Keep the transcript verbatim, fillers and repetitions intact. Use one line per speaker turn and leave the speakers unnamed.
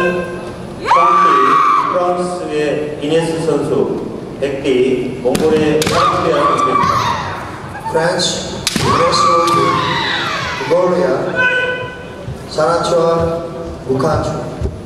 삼 띠 프랑스의 이네스 선수, 백 띠 몽골의 프랑스대학 선수입니다.
프랑스, 이네스, 불가리아, 사나츠와 무칸추.